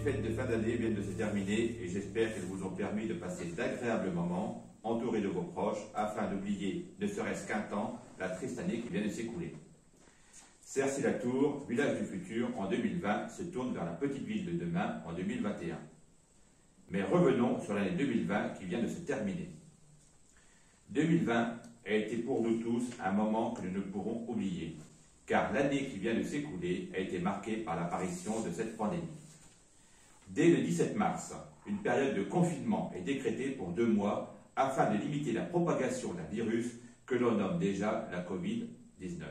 fêtes de fin d'année viennent de se terminer et j'espère qu'elles vous ont permis de passer d'agréables moments entourés de vos proches afin d'oublier, ne serait-ce qu'un temps, la triste année qui vient de s'écouler. Cercy-la-Tour, village du futur, en 2020, se tourne vers la petite ville de demain en 2021. Mais revenons sur l'année 2020 qui vient de se terminer. 2020 a été pour nous tous un moment que nous ne pourrons oublier, car l'année qui vient de s'écouler a été marquée par l'apparition de cette pandémie. Dès le 17 mars, une période de confinement est décrétée pour 2 mois afin de limiter la propagation d'un virus que l'on nomme déjà la Covid-19.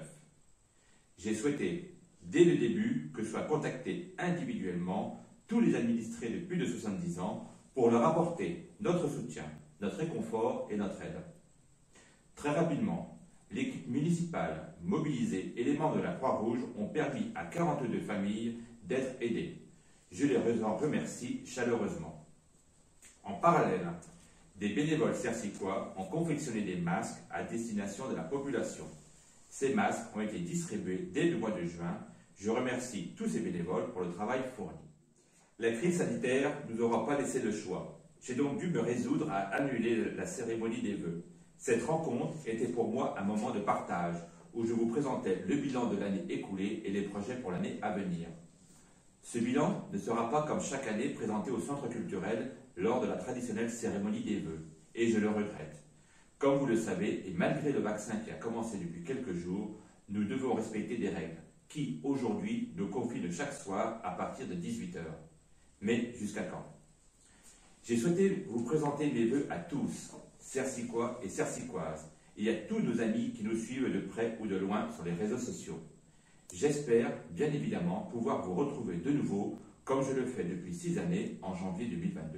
J'ai souhaité, dès le début, que soient contactés individuellement tous les administrés de plus de 70 ans pour leur apporter notre soutien, notre réconfort et notre aide. Très rapidement, l'équipe municipale mobilisée et les membres de la Croix-Rouge ont permis à 42 familles d'être aidées. Je les en remercie chaleureusement. En parallèle, des bénévoles cercicois ont confectionné des masques à destination de la population. Ces masques ont été distribués dès le mois de juin. Je remercie tous ces bénévoles pour le travail fourni. La crise sanitaire ne nous aura pas laissé le choix. J'ai donc dû me résoudre à annuler la cérémonie des vœux. Cette rencontre était pour moi un moment de partage où je vous présentais le bilan de l'année écoulée et les projets pour l'année à venir. Ce bilan ne sera pas comme chaque année présenté au centre culturel lors de la traditionnelle cérémonie des vœux, et je le regrette. Comme vous le savez, et malgré le vaccin qui a commencé depuis quelques jours, nous devons respecter des règles qui, aujourd'hui, nous confinent chaque soir à partir de 18 h. Mais jusqu'à quand? J'ai souhaité vous présenter mes vœux à tous, cercicois et cercicoises, et à tous nos amis qui nous suivent de près ou de loin sur les réseaux sociaux. J'espère, bien évidemment, pouvoir vous retrouver de nouveau, comme je le fais depuis 6 années, en janvier 2022.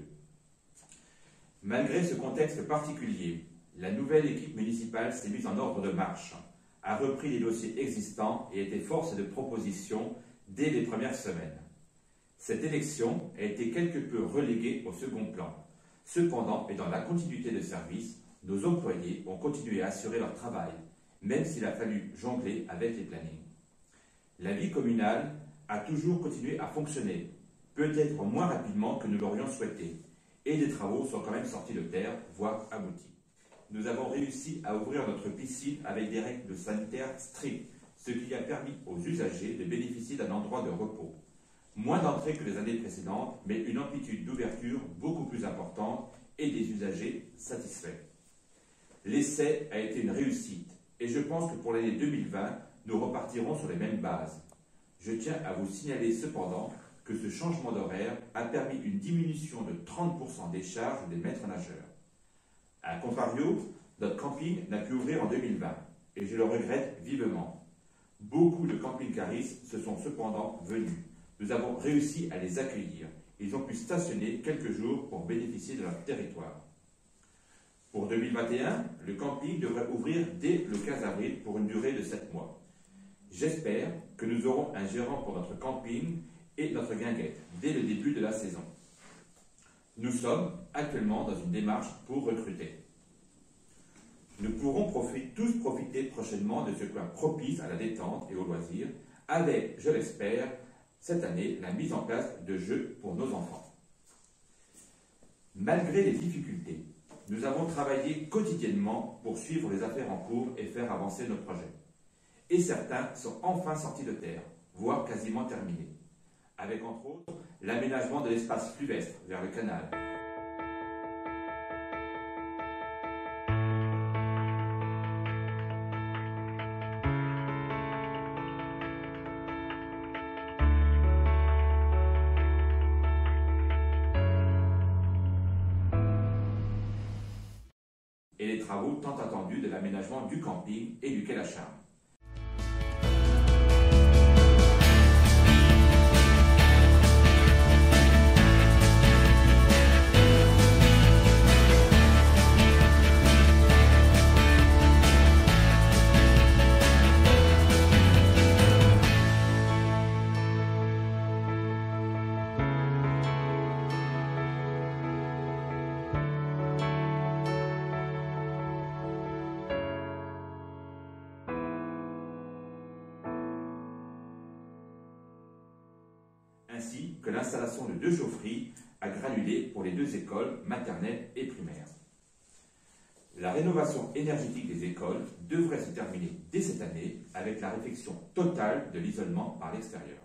Malgré ce contexte particulier, la nouvelle équipe municipale s'est mise en ordre de marche, a repris les dossiers existants et était force de proposition dès les premières semaines. Cette élection a été quelque peu reléguée au second plan. Cependant, et dans la continuité de service, nos employés ont continué à assurer leur travail, même s'il a fallu jongler avec les plannings. La vie communale a toujours continué à fonctionner, peut-être moins rapidement que nous l'aurions souhaité, et des travaux sont quand même sortis de terre, voire aboutis. Nous avons réussi à ouvrir notre piscine avec des règles sanitaires strictes, ce qui a permis aux usagers de bénéficier d'un endroit de repos. Moins d'entrées que les années précédentes, mais une amplitude d'ouverture beaucoup plus importante et des usagers satisfaits. L'essai a été une réussite et je pense que pour l'année 2020, nous repartirons sur les mêmes bases. Je tiens à vous signaler cependant que ce changement d'horaire a permis une diminution de 30% des charges des maîtres nageurs. A contrario, notre camping n'a pu ouvrir en 2020 et je le regrette vivement. Beaucoup de camping-caristes se sont cependant venus. Nous avons réussi à les accueillir. Ils ont pu stationner quelques jours pour bénéficier de leur territoire. Pour 2021, le camping devrait ouvrir dès le 15 avril pour une durée de 7 mois. J'espère que nous aurons un gérant pour notre camping et notre guinguette dès le début de la saison. Nous sommes actuellement dans une démarche pour recruter. Nous pourrons tous profiter prochainement de ce coin propice à la détente et au loisir, avec, je l'espère, cette année, la mise en place de jeux pour nos enfants. Malgré les difficultés, nous avons travaillé quotidiennement pour suivre les affaires en cours et faire avancer nos projets. Et certains sont enfin sortis de terre, voire quasiment terminés, avec entre autres l'aménagement de l'espace fluvestre vers le canal. Et les travaux tant attendus de l'aménagement du camping et du quai La Charme. ainsi que l'installation de 2 chaufferies à granulés pour les 2 écoles maternelles et primaires. La rénovation énergétique des écoles devrait se terminer dès cette année avec la réfection totale de l'isolement par l'extérieur.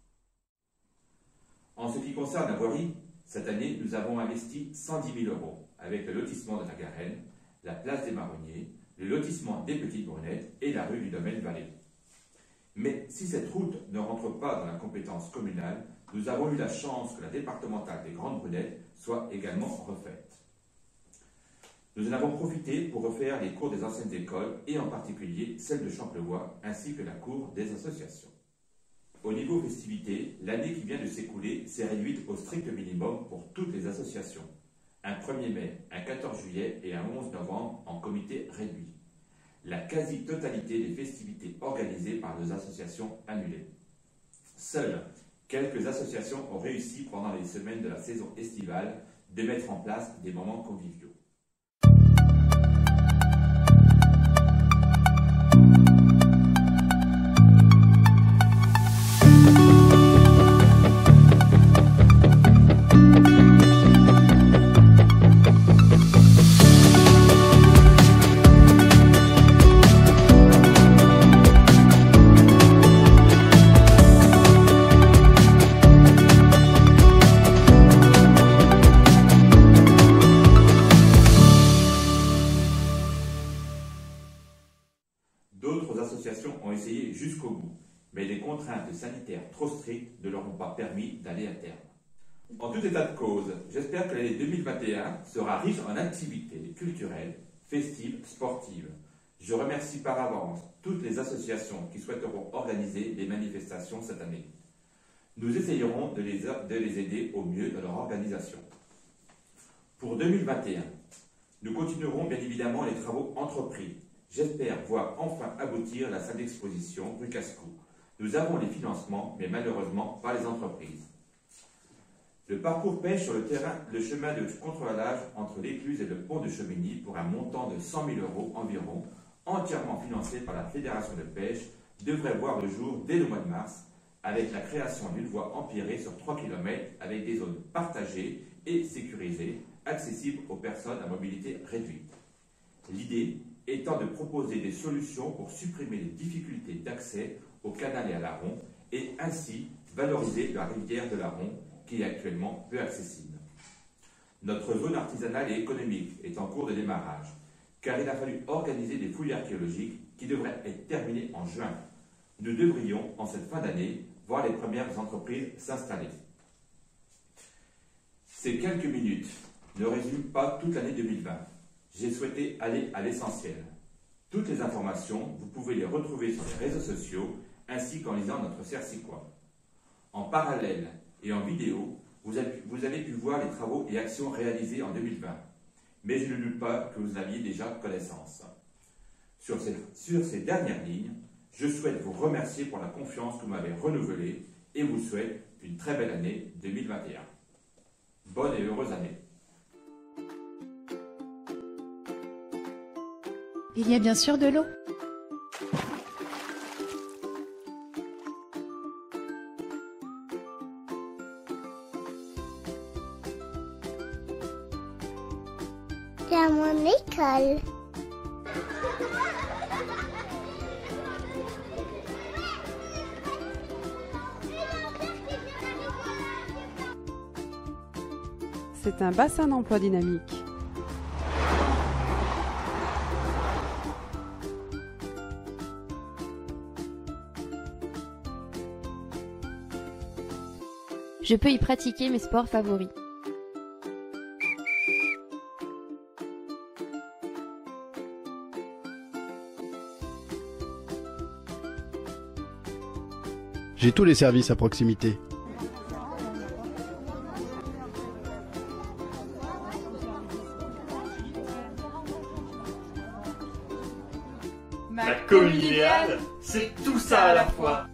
En ce qui concerne la voirie, cette année, nous avons investi 110 000 € avec le lotissement de la Garenne, la place des Marronniers, le lotissement des Petites Brunettes et la rue du Domaine Vallée. Mais si cette route ne rentre pas dans la compétence communale, nous avons eu la chance que la départementale des Grandes Brunettes soit également refaite. Nous en avons profité pour refaire les cours des anciennes écoles et en particulier celle de Champlevoix ainsi que la cour des associations. Au niveau festivités, l'année qui vient de s'écouler s'est réduite au strict minimum pour toutes les associations. Un 1er mai, un 14 juillet et un 11 novembre en comité réduit. La quasi-totalité des festivités organisées par nos associations annulées. Seules quelques associations ont réussi pendant les semaines de la saison estivale de mettre en place des moments conviviaux. D'autres associations ont essayé jusqu'au bout, mais les contraintes sanitaires trop strictes ne leur ont pas permis d'aller à terme. En tout état de cause, j'espère que l'année 2021 sera riche en activités culturelles, festives, sportives. Je remercie par avance toutes les associations qui souhaiteront organiser des manifestations cette année. Nous essayerons de les aider au mieux dans leur organisation. Pour 2021, nous continuerons bien évidemment les travaux entrepris. J'espère voir enfin aboutir la salle d'exposition rue Cascou. Nous avons les financements, mais malheureusement pas les entreprises. Le parcours pêche sur le terrain, le chemin de contre-halage entre l'Écluse et le pont de Chemigny pour un montant de 100 000 € environ, entièrement financé par la Fédération de pêche, devrait voir le jour dès le mois de mars, avec la création d'une voie empierrée sur 3 km avec des zones partagées et sécurisées, accessibles aux personnes à mobilité réduite. L'idée étant de proposer des solutions pour supprimer les difficultés d'accès au canal et à l'Aron et ainsi valoriser la rivière de l'Aron qui est actuellement peu accessible. Notre zone artisanale et économique est en cours de démarrage car il a fallu organiser des fouilles archéologiques qui devraient être terminées en juin. Nous devrions, en cette fin d'année, voir les premières entreprises s'installer. Ces quelques minutes ne résument pas toute l'année 2020. J'ai souhaité aller à l'essentiel. Toutes les informations, vous pouvez les retrouver sur les réseaux sociaux ainsi qu'en lisant notre Cercicois. En parallèle et en vidéo, vous avez pu voir les travaux et actions réalisés en 2020. Mais je ne doute pas que vous en aviez déjà connaissance. Sur ces dernières lignes, je souhaite vous remercier pour la confiance que vous m'avez renouvelée et vous souhaite une très belle année 2021. Bonne et heureuse année. Il y a bien sûr de l'eau. C'est à mon école. C'est un bassin d'emploi dynamique. Je peux y pratiquer mes sports favoris. J'ai tous les services à proximité. Ma commune idéale, c'est tout ça à la fois.